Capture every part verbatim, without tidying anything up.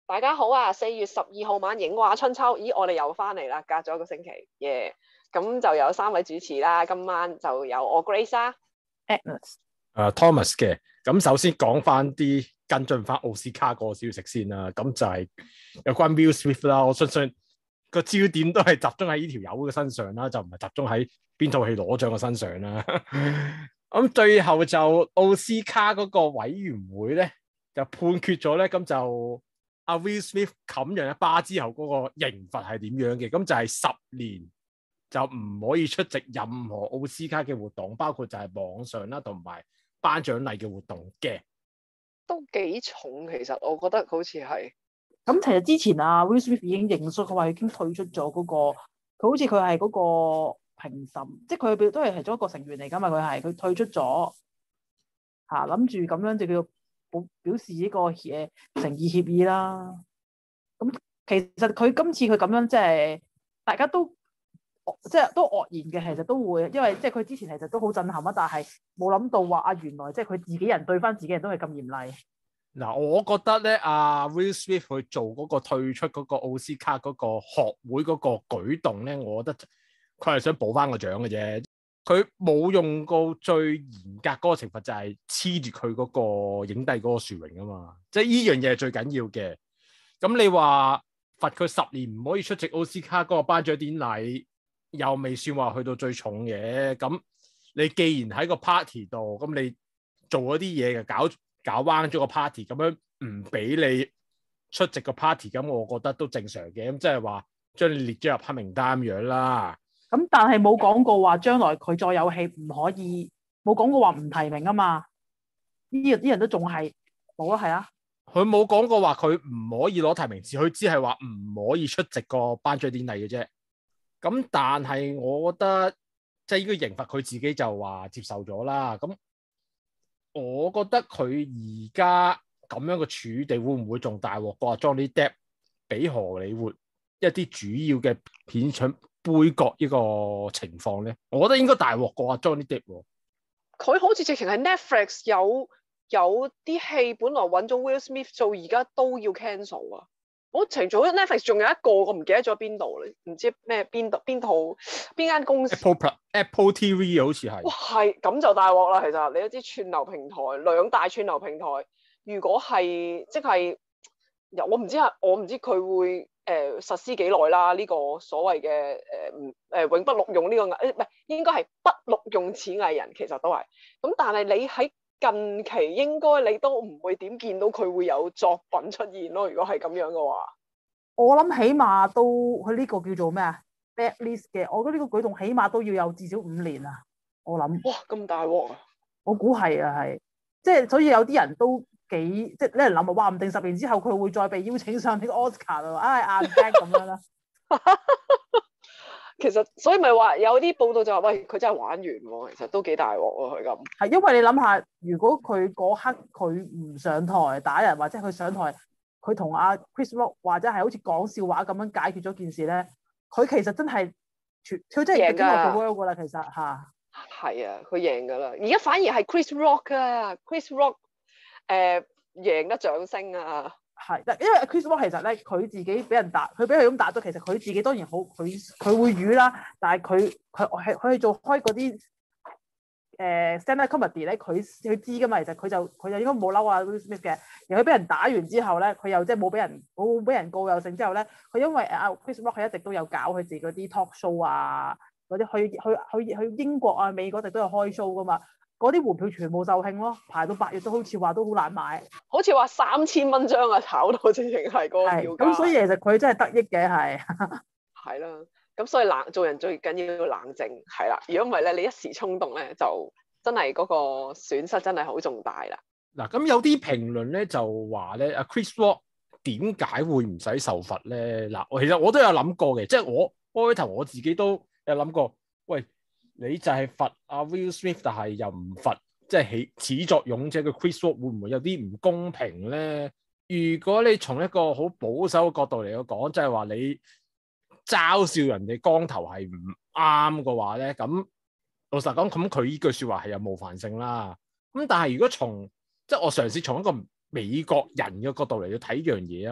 大家好啊！四月十二號晚影畫春秋，咦，我哋又翻嚟啦，隔咗一個星期，耶、yeah！咁就有三位主持啦，今晚就有我 Grace 啦 Agnes， 誒 Thomas 嘅。咁首先講翻啲跟進翻奧斯卡個消息先啦，咁就係有關 Will Smith 啦，我相信個焦點都係集中喺呢條友嘅身上啦，就唔係集中喺邊套戲攞獎嘅身上啦。咁最後就奧斯卡嗰個委員會咧就判決咗咧，咁就阿 Will Smith 冚人一巴之後嗰個刑罰係點樣嘅？咁就係十年就唔可以出席任何奧斯卡嘅活動，包括就係網上啦同埋頒獎禮嘅活動嘅。 都幾重，其實我覺得好似係。 咁其實之前啊 Will Smith 已經認輸，佢話已經退出咗嗰、那個，佢好似佢係嗰個評審，即係佢都係其中一個成員嚟㗎嘛，佢係佢退出咗嚇，諗住咁樣就叫表表示呢個誒誠意協議啦。咁其實佢今次佢咁樣即係大家都即係都愕然嘅，其實都會，因為即係佢之前其實都好震撼啊，但係冇諗到話啊原來即係佢自己人對翻自己人都係咁嚴厲。 嗱，我覺得咧，阿 Will Smith 去做嗰個退出嗰個奧斯卡嗰個學會嗰個舉動咧，我覺得佢係想補翻個獎嘅啫。佢冇用過最嚴格嗰個懲罰，就係黐住佢嗰個影帝嗰個殊榮啊嘛。即係呢樣嘢係最緊要嘅。咁你話罰佢十年唔可以出席奧斯卡嗰個頒獎典禮，又未算話去到最重嘅。咁你既然喺個 party 度，咁你做嗰啲嘢嘅搞。搞彎咗個 party 咁樣唔俾你出席個 party， 咁我覺得都正常嘅，咁即係話將你列咗入黑名單咁樣啦。 咁但係冇講過話將來佢再有戲唔可以，冇講過話唔提名啊嘛。呢啲人都仲係冇啊，係啊。 佢冇講過話佢唔可以攞提名次，佢只係話唔可以出席個頒獎典禮嘅啫。咁但係我覺得即係呢個刑罰佢自己就話接受咗啦。咁我覺得佢而家咁樣嘅處地會唔會仲大鑊過 Johnny Depp 俾荷里活一啲主要嘅片場杯葛呢個情況咧？我覺得應該大鑊過 Johnny Depp。 佢好似直情係 Netflix 有有啲戲本來揾咗 Will Smith 做，而家都要 cancel 啊！我情咗 Netflix 仲有一個，我唔記得咗邊度咧，唔知咩邊度邊套邊間公司 Apple Apple T V 好似係。 哇，係咁就大鑊啦！其實你都知串流平台兩大串流平台，如果係即係我唔知係我唔知佢會誒、呃、實施幾耐啦？呢、這個所謂嘅誒誒永不錄用呢、這個藝唔係應該係不錄用此藝人，其實都係咁。但係你喺近期應該你都唔會點見到佢會有作品出現咯。如果係咁樣嘅話， 我諗起碼都佢呢個叫做咩啊 bad list 嘅，我覺得呢個舉動起碼都要有至少五年啊。我諗哇咁大鑊啊！ 我估係啊，係即係所以有啲人都幾即係啲人諗啊，話唔定十年之後佢會再被邀請上呢個 Oscar 咯，唉硬 back 咁樣啦。 其實所以咪話有啲報道就話喂，佢真係玩完喎，其實都幾大鑊喎佢咁。 係因為你諗下，如果佢嗰刻佢唔上台打人，或者佢上台佢同阿 Chris Rock 或者係好似講笑話咁樣解決咗件事咧，佢其實真係全佢真係 king of the world 噶啦，其實嚇。 係啊，佢贏噶啦，而家反而係 Chris Rock 啊 ，Chris Rock 誒、呃、贏得掌聲啊。 係，因為 Chris Rock 其實咧，佢自己俾人打，佢俾佢咁打咗，其實佢自己當然好，佢佢會瘀啦，但係佢佢係佢係做開嗰啲誒 stand-up comedy 咧，佢佢知噶嘛，其實佢就佢就應該冇嬲啊 Will Smith 嘅，而佢俾人打完之後咧，佢又即係冇俾人冇俾人告又勝之後咧，佢因為啊 Chris Rock 佢一直都有搞佢自己嗰啲 talk show 啊，嗰啲去去去去英國啊美國一直都有開 show 噶嘛。嗰啲門票全部售罄咯，排到八月都好似話都好難買， 好似話三千蚊張啊，炒到直情係嗰個票價。 咁所以其實佢真係得益嘅係。 係啦，咁所以冷做人最緊要冷靜係啦，如果唔係咧，你一時衝動咧，就真係嗰個損失真係好重大啦。 嗱，咁有啲評論咧就話咧，阿 Chris Rock 點解會唔使受罰咧？嗱，我其實我都有諗過嘅，即係我開頭我自己都有諗過，喂。你就係罰阿 Will Smith， 但係又唔罰，即係起始作俑者嘅 Chris Rock 會唔會有啲唔公平咧？如果你從一個好保守嘅角度嚟講，即係話你嘲笑人哋光頭係唔啱嘅話咧，咁老實講，咁佢呢句説話係有冒犯性啦。咁但係如果從即係我嘗試從一個美國人嘅角度嚟到睇樣嘢啊，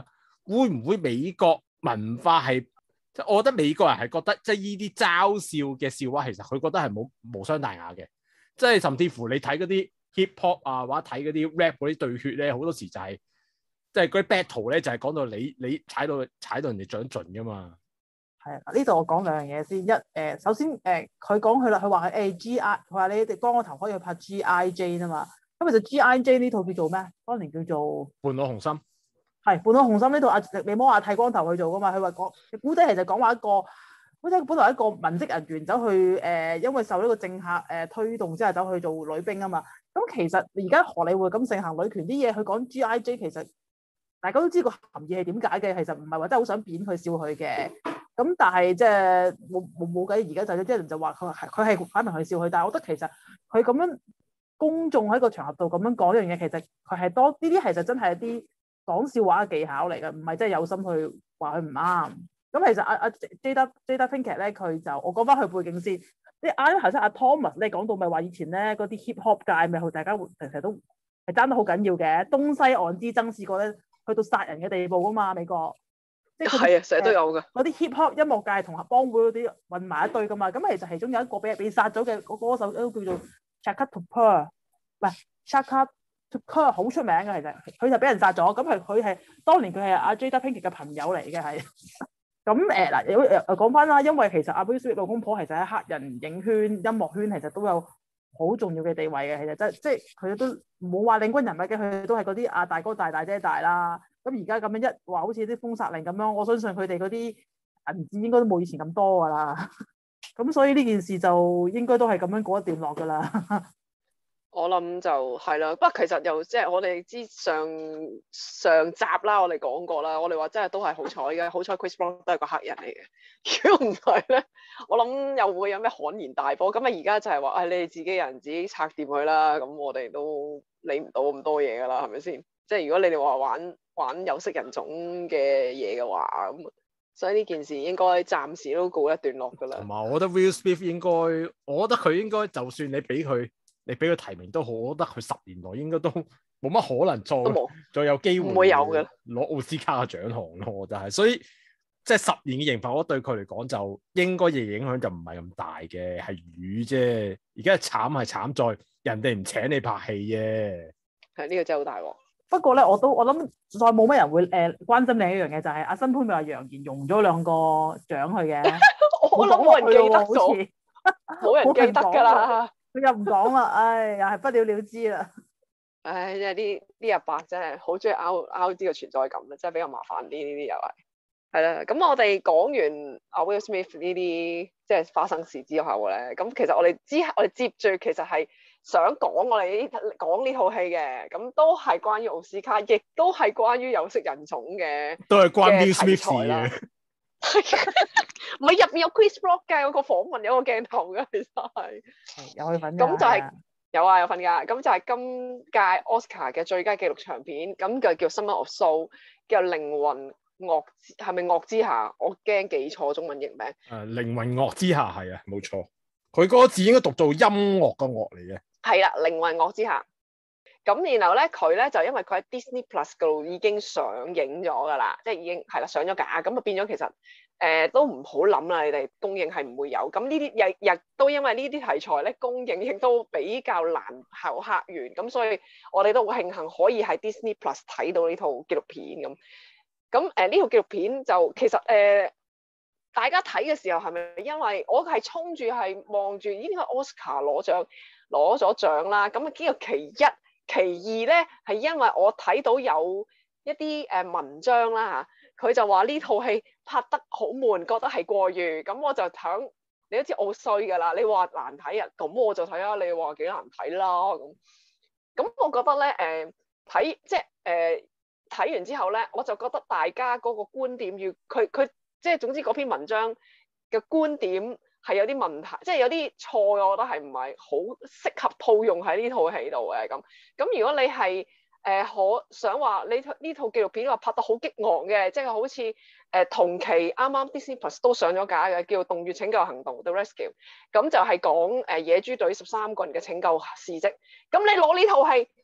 會唔會美國文化係即係我覺得美國人係覺得即係呢啲嘲笑嘅笑話，其實佢覺得係冇無傷大雅嘅，即係甚至乎你睇嗰啲 hip hop 啊，或者睇嗰啲 rap 嗰啲對決咧，好多時就係即係嗰啲 battle 咧，就係講到你你踩到踩到人哋掌盡噶嘛。 係啊，呢度我講兩樣嘢先。一誒、呃，首先誒，佢講佢啦，佢話佢誒 G I，佢話你哋光個頭可以去拍 G I Jane 啊嘛。咁其實 G I Jane 呢套叫做咩？當年叫做伴我紅心。 係伴我紅心呢套阿你唔好話剃光頭去做噶嘛。佢話講古仔其實講話一個，好似本來一個文職人員走去誒、呃，因為受呢個政客誒、呃、推動之下走去做女兵啊嘛。咁其實而家荷里活咁盛行女權啲嘢，佢講 G I J 其實大家都知個含義係點解嘅。其實唔係話真係好想扁佢笑佢嘅。咁但係即係冇冇冇計，而家就有啲人就話佢係佢係擺明去笑佢，但係我覺得其實佢咁樣公眾喺個場合度咁樣講呢樣嘢，其實佢係多呢啲其實真係一啲講笑話嘅技巧嚟嘅，唔係真係有心去話佢唔啱。咁其實阿阿 Jada Jada Pinkett 咧，佢就我講翻佢背景先。啲啱頭先阿 Thomas 咧講到咪話以前咧嗰啲 hip hop 界咪大家成日都係爭得好緊要嘅，東西岸之爭試過咧去到殺人嘅地步噶嘛，美國。 係啊，成日都有嘅。 嗰啲 hip hop 音樂界同幫會嗰啲混埋一堆噶嘛，咁其實其中有一個俾被殺咗嘅嗰歌手都叫做 Chaka Tupper， 唔係 Chaka Tupper 好出名嘅，其實佢就俾人殺咗，咁係佢係當年佢係阿 Jada Pinkett 嘅朋友嚟嘅，係。咁誒嗱，有誒講翻啦，因為其實阿 Will Smith 老公婆其實喺黑人影圈、音樂圈其實都有好重要嘅地位嘅，其實即即係佢都冇話領軍人物嘅，佢都係嗰啲阿大哥大大姐大啦。咁而家咁樣一話好似啲封殺令咁樣，我相信佢哋嗰啲銀紙應該都冇以前咁多噶啦。咁所以呢件事就應該都係咁樣過一段落噶啦。 我諗就係啦，不過其實又即係我哋之上上集啦，我哋講過啦，我哋話真係都係好彩嘅，好彩 Chris Brown 都係個黑人嚟嘅。如果唔係咧，我諗又會有咩罕言大波。咁啊而家就係話，誒、哎、你哋自己人自己拆掂佢啦，咁我哋都理唔到咁多嘢噶啦，係咪先？即係如果你哋話玩玩有色人種嘅嘢嘅話，咁所以呢件事應該暫時都告一段落噶啦。 同埋我覺得 Will Smith 應該，我覺得佢應該就算你俾佢。你俾佢提名都好，我覺得佢十年內應該都冇乜可能再再有機會唔會有嘅攞奧斯卡嘅獎項咯，就係所以即係十年嘅刑罰，我覺得對佢嚟講就應該嘅影響就唔係咁大嘅，係魚啫。而家慘係慘在人哋唔請你拍戲啫。 係呢個真係好大鑊。 不過咧，我都我諗再冇乜人會誒、呃、關心另一樣嘢，就係、是、阿新潘咪話楊言用咗兩個獎去嘅。 我諗冇人記得咗，冇人記得㗎啦。 佢又唔講啦，唉，又係不了了之啦。 唉，即係啲啲阿伯真係好中意拗拗呢個存在感啦，真係比較麻煩啲呢啲又係。係啦，咁我哋講完阿 Will Smith 呢啲即係花生事之後咧，咁其實我哋之我哋接住其實係想講我哋呢講呢套戲嘅，咁都係關於奧斯卡，亦都係關於有色人種嘅， 都係關 Will Smith 嘅。 唔係入面有 Chris Rock 嘅，有個訪問有個鏡頭嘅，其實係有佢份。 咁就係、是、有啊有份㗎，咁就係今屆 Oscar 嘅最佳紀錄長片，咁就叫 Summer of Soul， 叫靈魂樂，係咪樂之下？我驚記錯中文譯名。誒、 呃，靈魂樂之下係啊，冇錯。佢嗰個字應該讀做音樂嘅樂嚟嘅。係啦，靈魂樂之下。咁然後咧，佢咧就因為佢喺 Disney Plus 嗰度已經上映咗㗎啦，即係已經係啦上咗架，咁啊變咗其實誒、呃、都唔好諗啦，你哋公映係唔會有。咁呢啲亦亦都因為呢啲題材咧，公映亦都比較難考客源，咁所以我哋都好慶幸可以喺 Disney Plus 睇到呢套紀錄片咁。咁誒呢套紀錄片就其實誒、呃、大家睇嘅時候係咪因為我係衝住係望住呢個 Oscar 攞獎攞咗獎啦？咁啊呢個其一。其二咧，係因為我睇到有一啲誒文章啦嚇，佢就話呢套戲拍得好悶，覺得係過譽。咁我就想，你都知我衰㗎啦。你話難睇啊，咁我就睇下你話幾難睇啦。咁咁我覺得咧誒睇即係誒睇完之後咧，我就覺得大家嗰個觀點要佢佢即係總之嗰篇文章嘅觀點係有啲問題，即係有啲錯，我覺得係唔係好適合套用喺呢套戲度嘅咁。咁如果你係誒可想話你呢套紀錄片話拍得好激昂嘅，即係好似誒、呃、同期啱啱 Disney Plus 都上咗架嘅，叫做《洞穴拯救行動》The Rescue， 咁就係講誒野豬隊十三個人嘅拯救事蹟。咁你攞呢套戲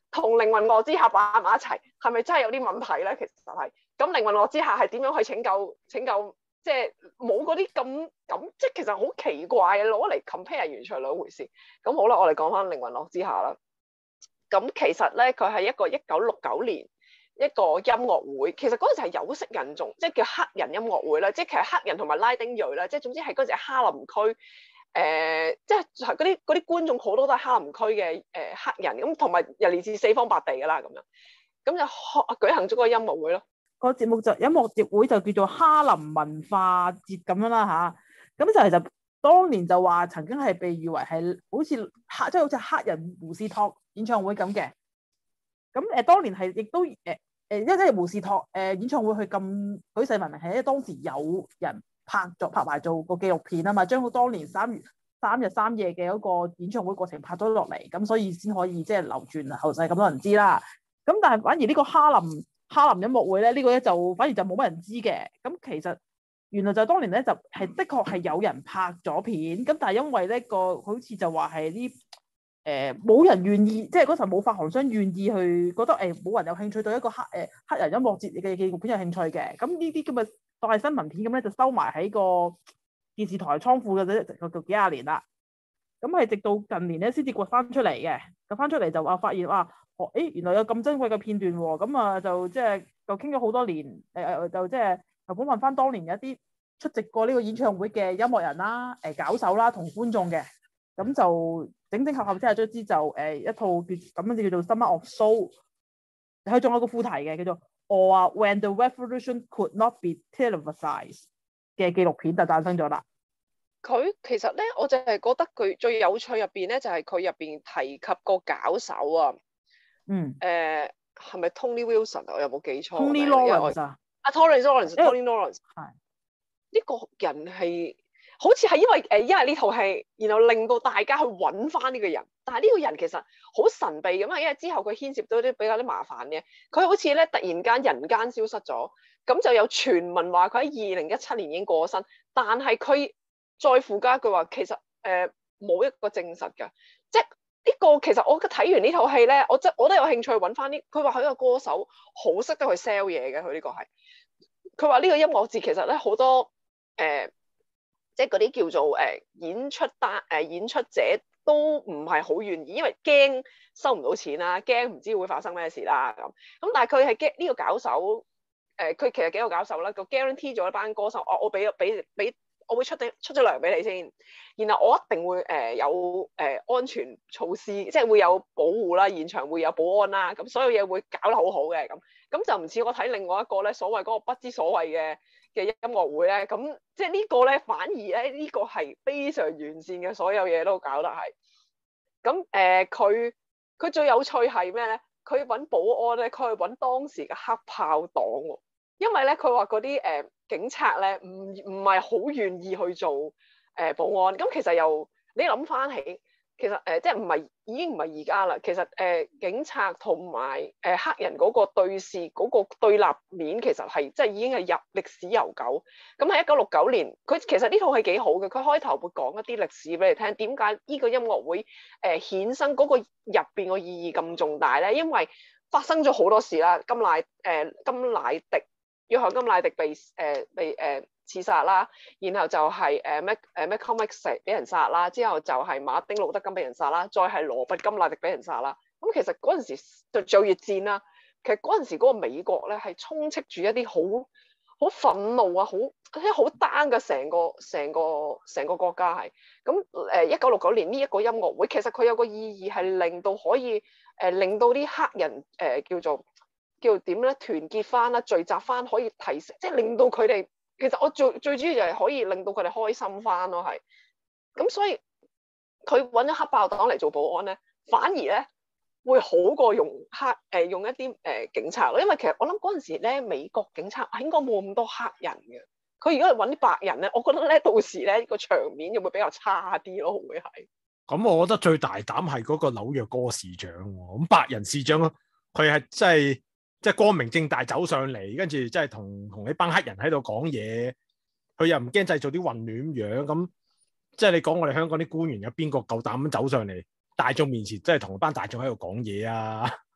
同靈魂樂之下擺埋一齊，係咪真係有啲問題咧？其實係。咁靈魂樂之下係點樣去拯救拯救？即係冇嗰啲咁咁，即係其實好奇怪嘅，攞嚟 compare 完全係兩回事。咁好啦，我哋講翻靈魂樂之下啦。咁其實咧，佢係一個一九六九年一個音樂會。其實嗰陣時係有色人種，即係叫黑人音樂會啦。即係其實黑人同埋拉丁裔啦，即係總之係嗰陣時哈林區，誒、呃，即係嗰啲嗰啲觀眾好多都係哈林區嘅誒黑人，咁同埋又嚟自四方八地噶啦，咁樣，咁就舉行咗個音樂會咯。 個節目就音樂節會就叫做哈林文化節咁樣啦吓，咁就其實當年就話曾經係被譽為係好似黑即係好似黑人胡士托演唱會咁嘅。咁誒、呃、當年係亦都誒誒，因為即係胡士托誒、呃、演唱會佢咁舉世聞名，係因為當時有人拍咗拍埋做個紀錄片啊嘛，將佢當年三月三日三夜嘅嗰個演唱會過程拍咗落嚟，咁所以先可以即係流傳後世咁多人知啦。咁但係反而呢個哈林哈林音樂會咧，呢、這個咧就反而就冇乜人知嘅。咁其實原來就當年咧就係、是、的確係有人拍咗片，咁但係因為呢個好似就話係啲誒冇人願意，即係嗰時候冇發行商願意去覺得誒冇、欸、人有興趣對一個黑誒、呃、黑人音樂節嘅紀錄片有興趣嘅。咁呢啲咁嘅當係新聞片咁咧，就收埋喺個電視台倉庫嘅啫，就就幾廿年啦。咁係直到近年咧先至掘翻出嚟嘅，掘翻出嚟就話發現哇！哦，誒原來有咁珍貴嘅片段喎，咁啊就即係就傾咗好多年，誒、呃、就即係就訪問翻當年有一啲出席過呢個演唱會嘅音樂人啦、誒、呃、搞手啦同觀眾嘅，咁就整整合合之下，卒之就誒、呃、一套叫咁樣就叫做 Summer of Soul，佢仲有個副題嘅叫做我啊 When the Revolution Could Not Be Televised 嘅紀錄片就誕生咗啦。 佢其實咧，我就係覺得佢最有趣入邊咧，就係佢入邊提及個搞手啊。 嗯， 誒係咪 Tony Wilson 啊？我有冇記錯 Tony Lawrence 啊， 啊 Tony Lawrence，Tony Lawrence 係呢個人係好似係因為誒，因為呢套戲，然後令到大家去揾翻呢個人。但係呢個人其實好神秘咁啊，因為之後佢牽涉到啲比較啲麻煩嘅。佢好似咧突然間人間消失咗，咁就有傳聞話佢喺二零一七年已經過咗身，但係佢再附加一句話，其實誒冇、呃、一個證實㗎，即係。呢個其實我睇完呢套戲咧，我真我都有興趣揾翻啲。佢話佢個歌手好識得去 sell 嘢嘅，佢呢個係。佢話呢個音樂節其實咧好多誒、呃，即係嗰啲叫做誒、呃、演出單誒、呃、演出者都唔係好願意，因為驚收唔到錢啦，驚唔知會發生咩事啦咁。咁但係佢係驚呢個搞手誒，佢、呃、其實幾個搞手啦，個 guarantee 咗一班歌手，我我俾俾俾。我會出啲出咗糧俾你先，然後我一定會誒、呃、有誒、呃、安全措施，即係會有保護啦，現場會有保安啦，咁所有嘢會搞得好好嘅咁，咁就唔似我睇另外一個咧，所謂嗰個不知所謂嘅嘅音樂會咧，咁即係呢個咧反而咧呢、這個係非常完善嘅，所有嘢都搞得係，咁誒佢佢最有趣係咩咧？佢揾保安咧，佢去揾當時嘅黑炮黨喎。因為咧，佢話嗰啲誒警察咧，唔唔係好願意去做誒、呃、保安。咁其實又你諗翻起，其實誒、呃、即係唔係已經唔係而家啦。其實誒、呃、警察同埋誒黑人嗰個對視嗰、嗰個對立面，其實係即係已經係入歷史悠久。咁喺一九六九年，佢其實呢套係幾好嘅。佢開頭會講一啲歷史俾你聽，點解呢個音樂會誒、呃、衍生嗰個入邊個意義咁重大咧？因為發生咗好多事啦，甘迺誒甘迺迪。約翰甘迺迪被誒、呃、被誒、呃、刺殺啦，然後就係誒咩誒咩 Malcolm X 俾人殺啦，之後就係馬丁路德金俾人殺啦，再係羅拔甘迺迪俾人殺啦。咁其實嗰陣時就做越戰啦，其實嗰陣時嗰個美國咧係充斥住一啲好好憤怒啊，好即係好 down 嘅成個成個成個國家係。咁誒一九六九年呢一個音樂會，其實佢有個意義係令到可以誒、呃、令到啲黑人誒、呃、叫做。叫點咧？團結翻啦，聚集翻，可以提升，即係令到佢哋。其實我最最主要就係可以令到佢哋開心翻咯，係。咁所以佢揾咗黑豹黨嚟做保安咧，反而咧會好過用黑誒、呃、用一啲誒、呃、警察咯。因為其實我諗嗰陣時咧，美國警察應該冇咁多黑人嘅。佢如果係揾啲白人咧，我覺得咧到時咧個場面就會比較差啲咯，會係。 咁我覺得最大膽係嗰個紐約嗰個市長喎。咁白人市長咯，佢係真係。即係光明正大走上嚟，跟住即係同同呢班黑人喺度講嘢，佢又唔驚製造啲混亂樣咁。即係你講我哋香港啲官員有邊個夠膽咁走上嚟大眾面前，即係同班大眾喺度講嘢啊？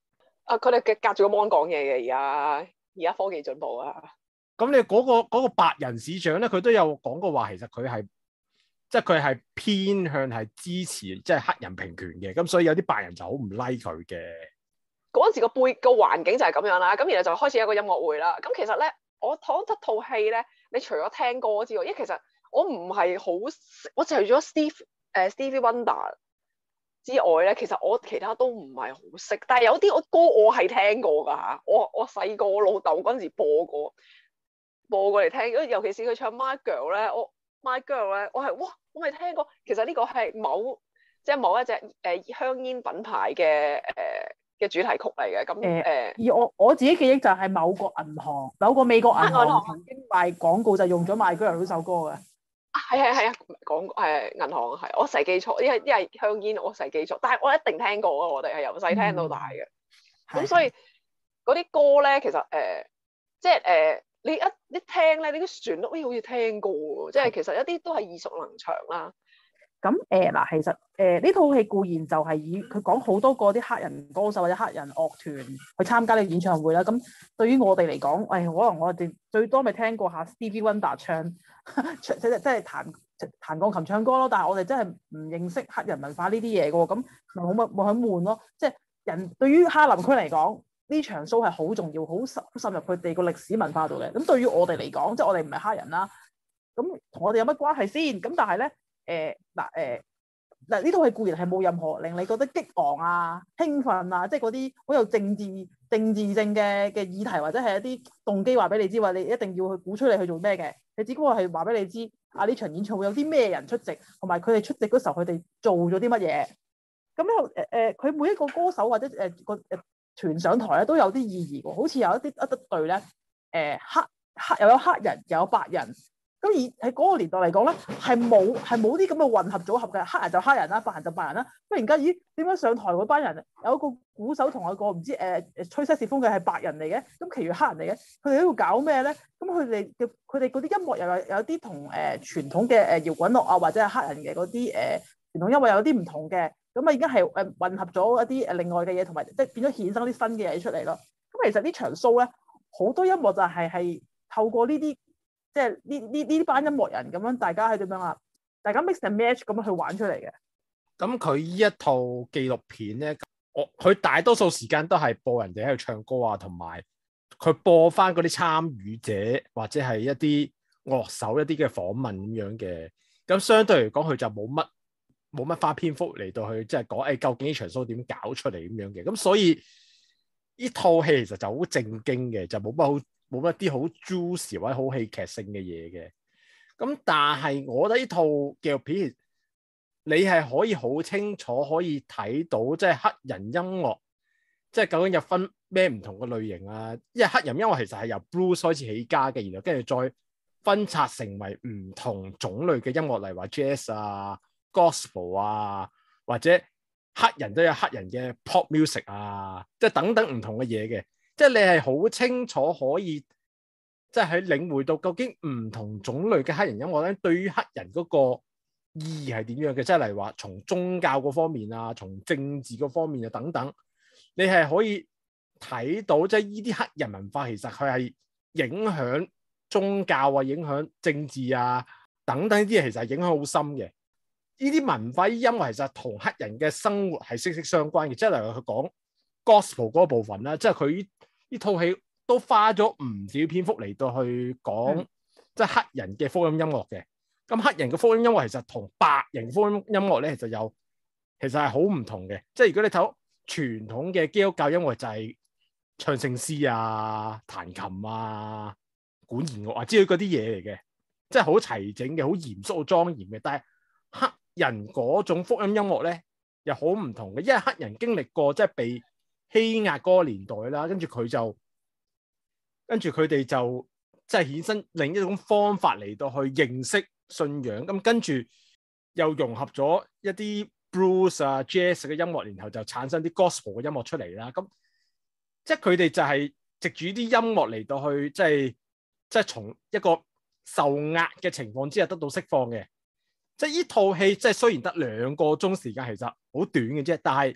啊，佢哋嘅隔住個 mon 講嘢嘅，而家而家科技進步啊。 咁你嗰、個嗰、個白人市長咧，佢都有講過話，其實佢係即係佢係偏向係支持即係黑人平權嘅，咁所以有啲白人就好唔 like 佢嘅。 嗰陣時個背個環境就係咁樣啦，咁然後就開始有一個音樂會啦。咁其實咧，我覺得套戲咧，你除咗聽歌之外，因為其實我唔係好，我除咗 Steve 誒、uh, Stevie Wonder 之外咧，其實我其他都唔係好識。但係有啲我歌我係聽過㗎嚇，我我細個我老豆嗰陣時播過播過嚟聽，尤其是佢唱 My Girl 咧，我 My Girl 咧，我係哇，我未聽過。其實呢個係某即係某一隻誒、呃、香煙品牌嘅誒嘅主題曲嚟嘅。咁誒， 呃、而我我自己記憶就係某個銀行，某個美國銀行曾經賣廣告就用咗 My Girl 呢首歌嘅。 係係係啊，講誒銀行係，我成日記錯，因為因為香煙我成日記錯，但係我一定聽過啊，我哋係由細聽到大嘅。咁、嗯、所以嗰啲歌咧，其實誒、呃，即係誒、呃，你一一聽咧，你啲旋律好似聽過喎，即係其實一啲都係耳熟能詳啦。 咁誒嗱，其實誒呢套戲固然就係以佢講好多個啲黑人歌手或者黑人樂團去參加呢個演唱會啦。咁對於我哋嚟講，誒、哎、可能我哋最多咪聽過下 Stevie Wonder 唱，即係即係彈彈鋼琴唱歌咯。但係我哋真係唔認識黑人文化呢啲嘢嘅喎，咁咪好咪咪好悶咯。即係人對於哈林區嚟講，呢場 show 係好重要，好滲滲入佢哋個歷史文化度嘅。咁對於我哋嚟講，即係我哋唔係黑人啦，咁同我哋有乜關係先？咁但係咧。誒嗱誒嗱呢套戲固然係冇任何令你覺得激昂啊、興奮啊，即係嗰啲好有政治政治性嘅嘅議題，或者係一啲動機話俾你知，話你一定要去鼓吹你去做咩嘅。你只不過係話俾你知啊，呢場演唱會有啲咩人出席，同埋佢哋出席嗰時候佢哋做咗啲乜嘢。咁咧誒誒，佢、呃、每一個歌手或者誒個誒團上台咧都有啲意義喎，好似有一啲一一隊咧誒黑黑又有黑人又有白人。咁而喺嗰個年代嚟講咧，係冇係冇啲咁嘅混合組合嘅，黑人就黑人啦，白人就白人啦。忽然間，咦？點解上台嗰班人有一個鼓手同一個唔知誒誒、呃、吹色士風嘅係白人嚟嘅？咁其餘黑人嚟嘅，佢哋喺度搞咩咧？咁佢哋嘅佢哋嗰啲音樂又有有啲同誒傳統嘅誒搖滾樂啊，或者係黑人嘅嗰啲誒傳統音樂有啲唔同嘅。咁啊，已經係誒混合咗一啲誒另外嘅嘢，同埋即係變咗衍生啲新嘅嘢出嚟咯。咁其實呢場 show 咧，好多音樂就係係透過呢啲。即係呢呢呢班音樂人咁樣，大家係點樣啊？大家 mix and match 咁樣去玩出嚟嘅。 咁佢呢一套紀錄片咧，我佢大多數時間都係播人哋喺度唱歌啊，同埋佢播翻嗰啲參與者或者係一啲樂手一啲嘅訪問咁樣嘅。咁相對嚟講，佢就冇乜冇乜花篇幅嚟到去即係講誒究竟呢場 show 點搞出嚟咁樣嘅。咁所以呢套戲其實就好正經嘅，就冇乜好。冇乜啲好 juicy 或者好戲劇性嘅嘢嘅，咁但係我覺得呢套紀錄片，你係可以好清楚可以睇到，即係黑人音樂，即係究竟有分咩唔同嘅類型啊？因為黑人音樂其實係由 blues 開始起家嘅，然後跟住再分拆成為唔同種類嘅音樂，例如話 jazz 啊、gospel 啊，或者黑人都有黑人嘅 pop music 啊，即係等等唔同嘅嘢嘅。即係你係好清楚可以，即係喺領會到究竟唔同種類嘅黑人音樂咧，對於黑人嗰個意義係點樣嘅？即係例如話從宗教嗰方面啊，從政治嗰方面啊等等，你係可以睇到，即係呢啲黑人文化其實佢係影響宗教啊、影響政治啊等等呢啲嘢，其實係影響好深嘅。呢啲文化、呢啲音樂其實同黑人嘅生活係息息相關嘅。即係例如佢講Gospel 嗰部分啦，即係佢呢套戲都花咗唔少篇幅嚟到去講，嗯、即係黑人嘅福音音樂嘅。咁黑人嘅福音音樂其實同白人福音音樂咧，其實有其實係好唔同嘅。即係如果你睇傳統嘅基督教音樂，就係唱聖詩啊、彈琴啊、管弦樂啊之類嗰啲嘢嚟嘅，即係好齊整嘅、好嚴肅、好莊嚴嘅。但係黑人嗰種福音音樂咧，又好唔同嘅，因為黑人經歷過即係被欺壓嗰個年代啦，跟住佢就跟住佢哋就即係衍生另一種方法嚟到去認識信仰，咁跟住又融合咗一啲 blues 啊、jazz 嘅音樂，然後就產生啲 gospel 嘅音樂出嚟啦。咁即係佢哋就係藉住啲音樂嚟到去即係即係從一個受壓嘅情況之下得到釋放嘅。即係呢套戲即係雖然得兩個鐘時間，其實好短嘅啫，但係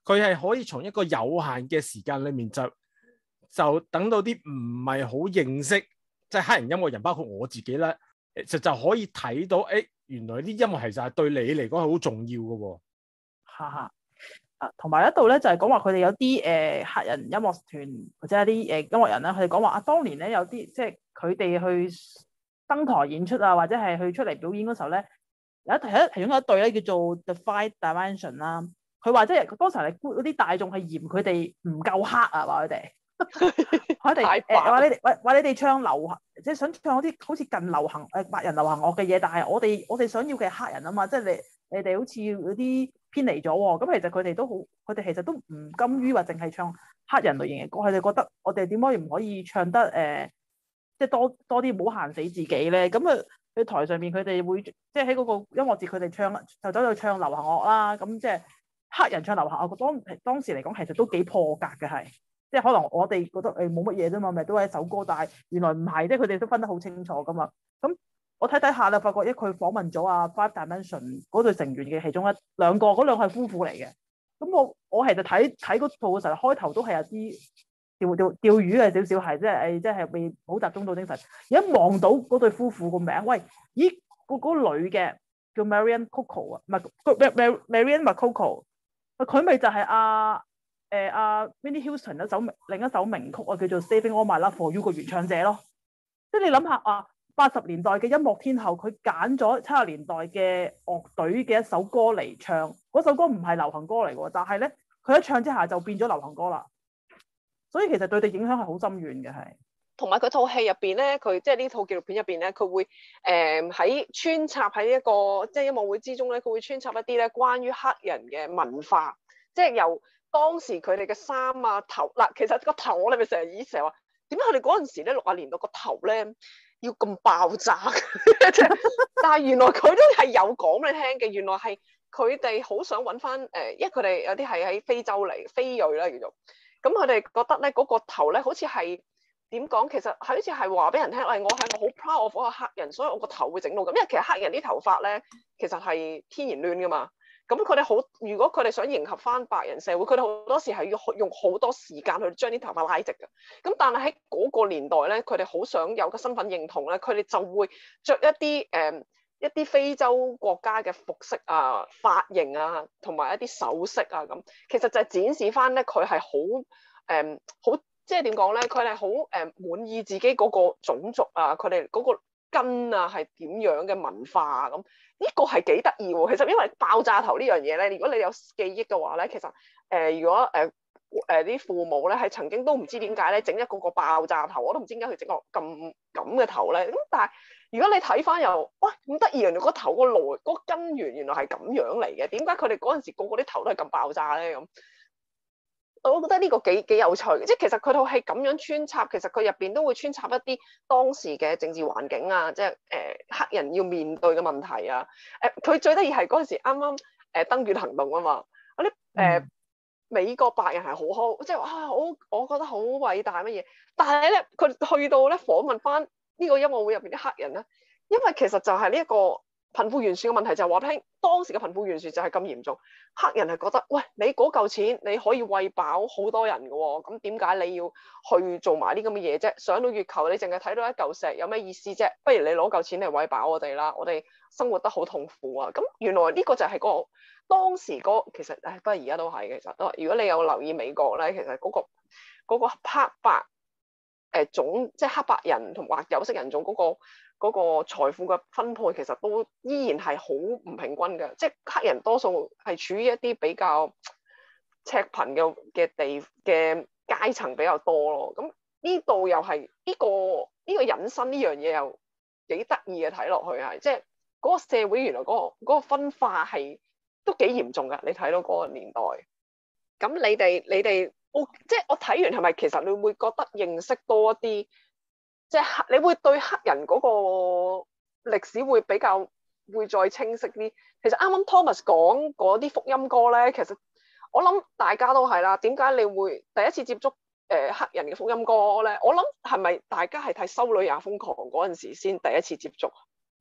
佢係可以從一個有限嘅時間裏面就就等到啲唔係好認識即係黑人音樂人，包括我自己咧，就就可以睇到，誒、欸、原來啲音樂其實係對你嚟講係好重要嘅喎。 哈哈。啊，同埋一度咧就係講話佢哋有啲誒、呃、黑人音樂團或者一啲誒音樂人咧，佢哋講話啊，當年咧有啲即係佢哋去登台演出啊，或者係去出嚟表演嗰時候咧，有一係一其中有一隊咧叫做 The Five Dimension 啦。佢話即係當時係嗰啲大眾係嫌佢哋唔夠黑啊，話佢哋，佢哋誒話你哋話話你哋唱流行，即係想唱嗰啲好似近流行誒白人流行樂嘅嘢，但係我哋我哋想要嘅係黑人啊嘛，即係你你哋好似嗰啲偏離咗喎。咁其實佢哋都好，佢哋其實都唔甘於話淨係唱黑人類型嘅歌，佢哋覺得我哋點解唔可以唱得誒、呃，即係多多啲唔好限死自己咧？咁啊喺台上面佢哋會即係喺嗰個音樂節佢哋唱就走去唱流行樂啦，咁即係。黑人唱流行樂，我當當時嚟講其實都幾破格嘅，係即係可能我哋覺得誒冇乜嘢啫嘛，咪都係一首歌，但係原來唔係，即係佢哋都分得好清楚噶嘛。咁我睇睇下啦，發覺一佢訪問咗啊 Five Dimension 嗰對成員嘅其中一兩個，嗰兩個係夫婦嚟嘅。咁我我其實睇睇嗰套嘅時候，開頭都係有啲釣釣釣魚嘅少少，係即係誒，即係未好集中到精神。而一望到嗰對夫婦個名，喂，咦，嗰、嗰個女嘅叫 Marianne Coco 啊，唔係 Marianne Coco。佢咪就係阿誒阿 Whitney Houston 一首另一首名曲啊，叫做 Saving All My Love For You 個原唱者咯。即係你諗下啊，八十年代嘅音樂天后，佢揀咗七十年代嘅樂隊嘅一首歌嚟唱，嗰首歌唔係流行歌嚟喎，但係咧佢一唱之下就變咗流行歌啦。所以其實對佢影響係好深遠嘅，係。 同埋佢套戲入邊咧，佢即係呢套紀錄片入邊咧，佢會誒喺、呃、穿插喺一個即係音樂會之中咧，佢會穿插一啲咧關於黑人嘅文化，即係由當時佢哋嘅衫啊頭嗱，其實個頭我哋咪成日以成日話點解佢哋嗰陣時咧六十年代個頭咧要咁爆炸，但係原來佢都係有講俾你聽嘅，原來係佢哋好想揾翻誒，因為佢哋有啲係喺非洲嚟非裔啦叫做，咁佢哋覺得咧嗰、嗰個頭咧好似係。點講？其實好似係話俾人聽，喂，我係我好 proud of 嗰個黑人，所以我個頭會整到咁。因為其實黑人啲頭髮咧，其實係天然亂噶嘛。咁佢哋好，如果佢哋想迎合翻白人社會，佢哋好多時係要用好多時間去將啲頭髮拉直嘅。咁但係喺嗰個年代咧，佢哋好想有個身份認同咧，佢哋就會着一啲誒、呃、一啲非洲國家嘅服飾啊、髮型啊，同埋一啲首飾啊咁。其實就係展示翻咧，佢係好誒好。即係點講咧？佢哋好誒滿意自己嗰個種族啊，佢哋嗰個根啊係點樣嘅文化啊咁？呢個係幾得意喎！其實因為爆炸頭呢樣嘢咧，如果你有記憶嘅話咧，其實誒、呃、如果誒誒啲父母咧係曾經都唔知點解咧整一個個爆炸頭，我都唔知點解佢整個咁咁嘅頭咧。咁但係如果你睇翻又哇咁得意，原來個頭個來嗰個根源原來係咁樣嚟嘅。點解佢哋嗰陣時個個啲頭都係咁爆炸咧咁？我覺得呢個幾幾有趣嘅，即係其實佢套戲咁樣穿插，其實佢入邊都會穿插一啲當時嘅政治環境啊，即係誒、呃、黑人要面對嘅問題啊。誒、呃、佢最得意係嗰陣時啱啱誒登月行動啊嘛，嗰啲誒美國白人係好好，即係啊我我覺得好偉大乜嘢，但係咧佢去到咧訪問翻呢個音樂會入邊啲黑人咧，因為其實就係呢一個。貧富懸殊嘅問題就係話聽，當時嘅貧富懸殊就係咁嚴重，黑人係覺得，喂，你嗰嚿錢你可以餵飽好多人嘅喎，咁點解你要去做埋啲咁嘅嘢啫？上到月球你淨係睇到一嚿石，有咩意思啫？不如你攞嚿錢嚟餵飽我哋啦，我哋生活得好痛苦啊！咁原來呢個就係個當時嗰其實，誒不過而家都係其實都，如果你有留意美國咧，其實嗰個嗰個黑白誒種，即係黑白人同或有色人種嗰個。嗰個財富嘅分配其實都依然係好唔平均嘅，即係黑人多數係處於一啲比較赤貧嘅嘅地嘅階層比較多咯。咁呢度又係呢個呢個引申呢樣嘢又幾得意嘅，睇落去係即係嗰個社會原來嗰個嗰個分化係都幾嚴重㗎。你睇到嗰個年代，咁你哋你哋我即係我睇完係咪其實你會覺得認識多一啲？即係黑，你會對黑人嗰個歷史會比較會再清晰啲。其實啱啱 Thomas 講嗰啲福音歌咧，其實我諗大家都係啦。點解你會第一次接觸誒、呃、黑人嘅福音歌咧？我諗係咪大家係睇《修女也瘋狂》嗰陣時先第一次接觸？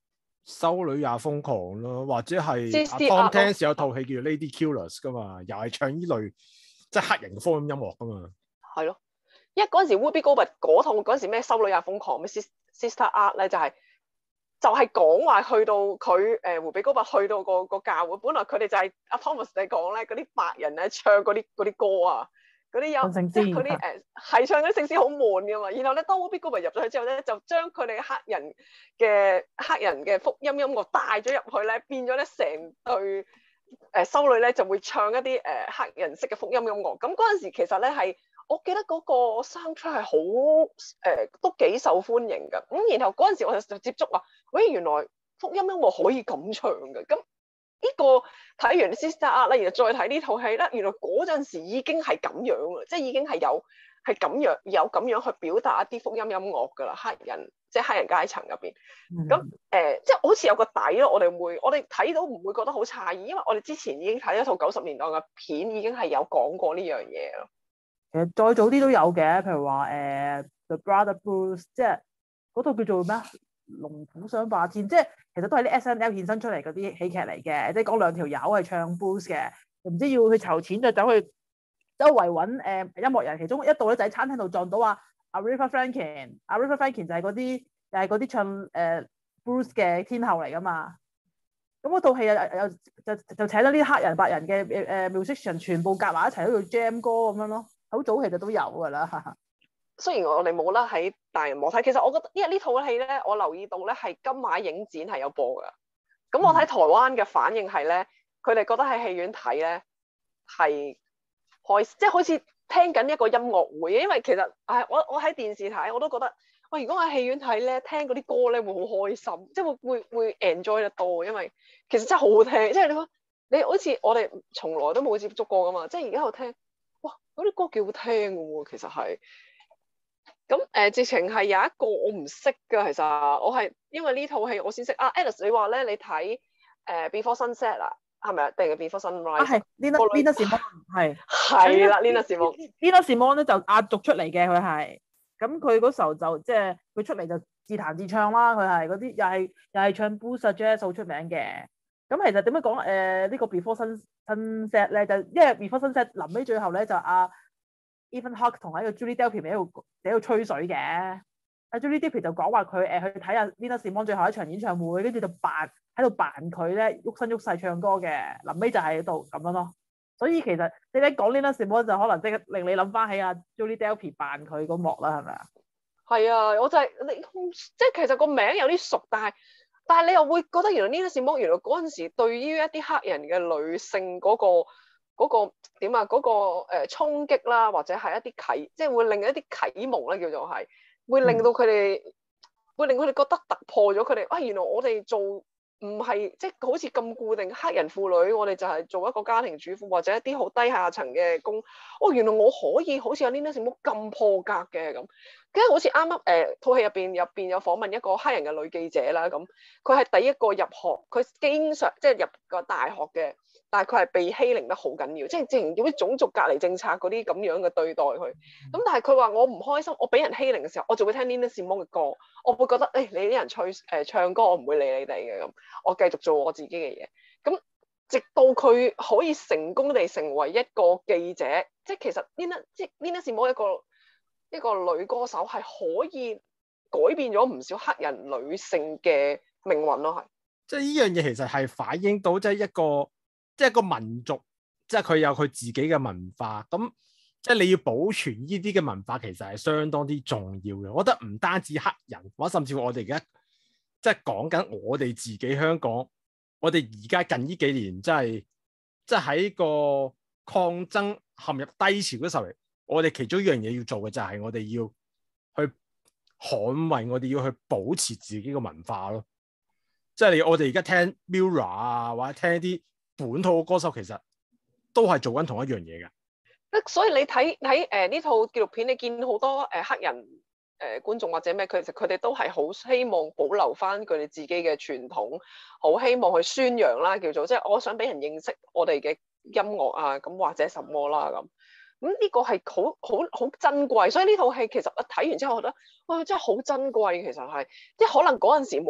修女也瘋狂咯，或者係阿 Sister Tom Art 咯 Hanks 有套戲叫 Lady Killers 噶嘛，又係唱依類即係黑人嘅福音音樂噶嘛。 係咯，因為嗰陣時 Whoopi Goldberg 嗰套嗰陣時咩修女也瘋狂咩 Sister Art 咧，就係、是、就係講話去到佢誒胡比高伯去到個個教會，本來佢哋就係、是、阿 Thomas 你講咧嗰啲白人咧唱嗰啲嗰啲歌啊。嗰啲有即係嗰啲誒係唱嗰啲聖詩好悶噶嘛，然後咧當 Whoopi Goldberg 入咗去之後咧，就將佢哋黑人嘅黑人嘅福音音樂帶咗入去咧，變咗咧成隊誒、呃、修女咧就會唱一啲誒、呃、黑人式嘅福音音樂。咁嗰陣時其實咧係我記得嗰個 soundtrack 係好誒都幾受歡迎㗎。咁然後嗰陣時我就接觸話，喂原來福音音樂可以咁唱㗎。咁呢、這個睇完 Sister Act 咧，然後再睇呢套戲咧，原來嗰陣時已經係咁樣啦，即係已經係有係咁樣有咁樣去表達一啲福音音樂噶啦，黑人即係黑人階層入邊。咁誒、 嗯呃，即係好似有個底咯，我哋會我哋睇到唔會覺得好詫異，因為我哋之前已經睇一套九十年代嘅片，已經係有講過呢樣嘢咯。 其實再早啲都有嘅，譬如話誒、呃、The Brother Blues，即係嗰套叫做咩啊？龍虎雙霸戰，即係其實都係啲 S N L 衍生出嚟嗰啲喜劇嚟嘅，即係講兩條友係唱 blues 嘅，唔知要去籌錢就走去周圍揾誒音樂人，其中一度咧就喺餐廳度撞到啊 Aretha Franklin， Aretha Franklin 就係嗰啲又係嗰啲唱誒、呃、blues 嘅天后嚟噶嘛。咁嗰套戲又又就就，就請咗啲黑人白人嘅誒、呃、musician 全部夾埋一齊喺度 jam 歌咁樣咯，好早期就都有㗎啦。 雖然我哋冇啦喺大銀幕睇，其實我覺得因為呢套戲咧，我留意到咧係金馬影展係有播㗎。咁我睇台灣嘅反應係咧，佢哋覺得喺戲院睇咧係開，即係好似聽緊一個音樂會。因為其實係我我喺電視睇我都覺得，喂如果喺戲院睇咧，聽嗰啲歌咧會好開心，即係會會會 enjoy 得多。因為其實真係好好聽，即係你講你好似我哋從來都冇接觸過㗎嘛，即係而家喺度聽，哇嗰啲歌幾好聽㗎喎，其實係。咁誒、呃，直情係有一個我唔識㗎，其實我係因為呢套戲我先識啊。Alice，你話咧你睇誒、呃、Before Sunset 啦，係咪啊？定係 Before Sunrise？啊， 係 Nina Nina Simone，係係啦，Nina Simone。Nina Simone 咧就壓軸出嚟嘅，佢係咁佢嗰時候就即係佢出嚟就自彈自唱啦，佢係嗰啲又係又係唱 blues jazz 好出名嘅。咁其實點樣講誒呢個 Before Sun Sunset 咧，就因為 Before Sunset 臨尾最後咧就阿 Ethan Hawke 同喺個 Julie Delpy 喺度喺度吹水嘅，阿 Julie Delpy 就講話佢誒去睇下 Nina Simone 最後一場演唱會，跟住就扮喺度扮佢咧喐身喐勢唱歌嘅，臨尾就喺度咁樣咯。所以其實你一講 Nina Simone 就可能即係令你諗翻起阿 Julie Delpy 扮佢嗰幕啦，係咪啊？ 係啊，我就係、是、你即係其實個名有啲熟，但係但係你又會覺得原來 Nina Simone 原來嗰陣時對於一啲黑人嘅女性嗰、嗰個。嗰、那個點啊？嗰、那個誒、呃、衝擊啦，或者係一啲啟，即係會令一啲啟蒙咧，叫做係會令到佢哋，嗯、會令佢哋覺得突破咗佢哋。啊，原來我哋做唔係即係好似咁固定黑人婦女，我哋就係做一個家庭主婦或者一啲好低下層嘅工。哦，原來我可以好似阿 Nina Simone 咁破格嘅咁。跟住好似啱啱誒套戲入邊入邊有訪問一個黑人嘅女記者啦，咁佢係第一個入學，佢經常即係入個大學嘅。但係佢係被欺凌得好緊要，即係之前叫啲種族隔離政策嗰啲咁樣嘅對待佢。咁但係佢話我唔開心，我俾人欺凌嘅時候，我就會聽 Nina Simone 嘅歌，我會覺得誒、哎、你啲人吹誒、呃、唱歌，我唔會理你哋嘅咁，我繼續做我自己嘅嘢。咁直到佢可以成功地成為一個記者，即係其實 Nina 即係 Nina Simone 一個一個女歌手係可以改變咗唔少黑人女性嘅命運咯，係。 即係呢樣嘢其實係反映到即係一個。即係個民族，即係佢有佢自己嘅文化，咁即係你要保存呢啲嘅文化，其實係相當之重要嘅。我覺得唔單止黑人，或者甚至乎我哋而家即係講緊我哋自己香港，我哋而家近呢幾年即係即係喺個抗爭陷入低潮嗰時候，我哋其中一樣嘢要做嘅就係我哋要去捍衛，我哋要去保持自己嘅文化咯。即係你我哋而家聽 Mirror 啊，或者聽一啲本土嘅歌手，其實都係做緊同一樣嘢嘅。 所以你睇睇誒呢套紀錄片，你見好多誒、呃、黑人誒、呃、觀眾或者咩，其實佢哋都係好希望保留翻佢哋自己嘅傳統，好希望去宣揚啦，叫做即係我想俾人認識我哋嘅音樂啊，咁或者什麼啦咁。咁呢個係好好好珍貴，所以呢套戲其實我睇完之後覺得哇真係好珍貴，其實係即係可能嗰陣時冇人。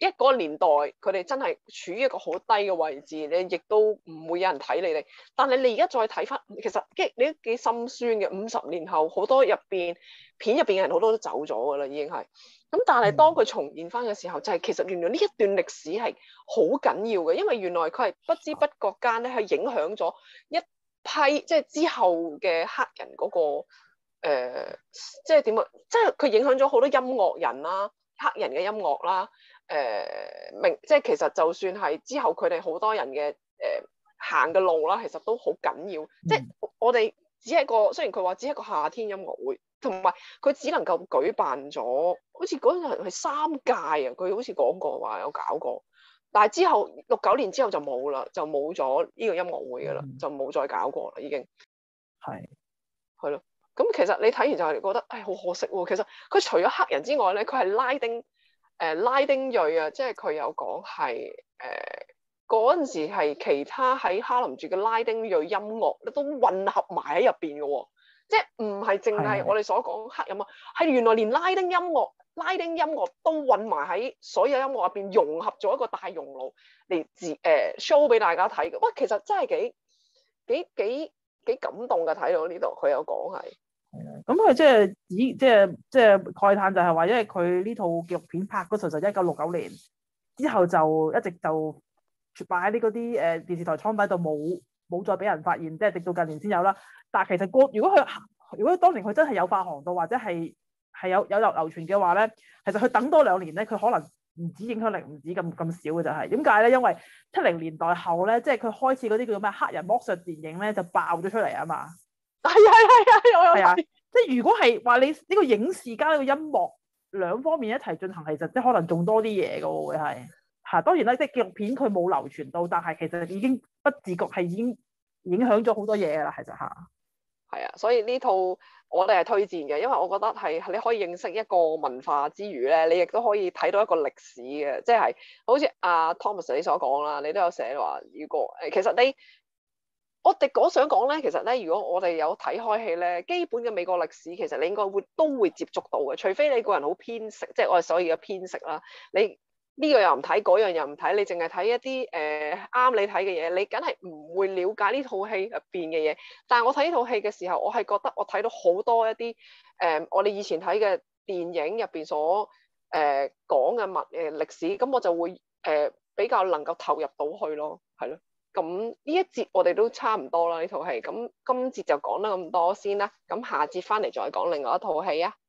一嗰個年代佢哋真係處於一個好低嘅位置，你亦都唔會有人睇你哋。但係你而家再睇翻，其實幾你都幾心酸嘅。五十年後，好多入邊片入邊嘅人好多都走咗㗎啦，已經係。咁但係當佢重現翻嘅時候，就係、是、其實原來呢一段歷史係好緊要嘅，因為原來佢係不知不覺間咧係影響咗一批即係之後嘅黑人嗰、那個誒、呃，即係點啊？即係佢影響咗好多音樂人啦，黑人嘅音樂啦，誒、呃、明即係其實就算係之後佢哋好多人嘅誒、呃、行嘅路啦，其實都好緊要。嗯、即係我哋只係一個雖然佢話只係一個夏天音樂會。同埋佢只能夠舉辦咗，好似嗰陣係三屆啊！佢好似講過話有搞過，但係之後六九年之後就冇啦，就冇咗呢個音樂會噶啦，嗯、就冇再搞過啦，已經係係咯。咁其實你睇完就係覺得，唉，好可惜喎。其實佢除咗黑人之外咧，佢係拉丁誒、呃、拉丁裔啊，即係佢有講係誒嗰陣時係其他喺哈林住嘅拉丁裔音樂咧都混合埋喺入邊嘅喎。即係唔係淨係我哋所講黑人啊，係原來連拉丁音樂、拉丁音樂都混埋喺所有音樂入邊，融合咗一個大熔爐嚟自誒 show 俾大家睇嘅。哇，其實真係幾幾幾幾感動嘅，睇到呢度佢有講係。 係啊，咁佢即係指即係即係慨嘆就係話，因為佢呢套紀錄片拍嗰時候就一九六九年之後就一直就擺喺呢嗰啲誒電視台倉底度冇。冇再俾人發現，即係直到近年先有啦。但係其實個如果佢如果當年佢真係有發行到或者係係有有流流傳嘅話咧，其實佢等多兩年咧，佢可能唔止影響力唔止咁咁少嘅就係點解咧？因為七零年代後咧，即係佢開始嗰啲叫咩黑人剝削電影咧就爆咗出嚟啊嘛。 係係係係，我有睇。 係啊，即係如果係話你呢個影視加呢個音樂兩方面一齊進行，其實即係可能仲多啲嘢嘅喎，會係。嚇，當然啦，即係紀錄片佢冇流傳到，但係其實已經不自覺係已經影響咗好多嘢㗎啦，其實嚇。 係啊，所以呢套我哋係推薦嘅，因為我覺得係你可以認識一個文化之餘咧，你亦都可以睇到一個歷史嘅，即係好似阿 Thomas 你所講啦，你都有寫話，如果誒其實你我哋我想講咧，其實咧，如果我哋有睇開戲咧，基本嘅美國歷史其實你應該會都會接觸到嘅，除非你個人好偏食，即係我哋所謂嘅偏食啦，你。呢個又唔睇，嗰樣又唔睇，你淨係睇一啲誒啱你睇嘅嘢，你梗係唔會了解呢套戲入邊嘅嘢。但係我睇呢套戲嘅時候，我係覺得我睇到好多一啲誒、呃，我哋以前睇嘅電影入邊所誒、呃、講嘅物誒歷史，咁我就會誒、呃、比較能夠投入到去咯，係咯。咁呢一節我哋都差唔多啦，呢套戲。咁今節就講得咁多先啦，咁下節翻嚟再講另外一套戲啊。